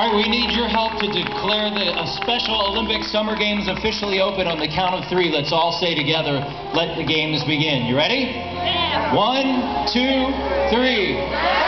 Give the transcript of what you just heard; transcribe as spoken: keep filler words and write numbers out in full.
All right, we need your help to declare the uh, Special Olympic Summer Games officially open on the count of three. Let's all say together, let the games begin. You ready? Yeah. One, two, three.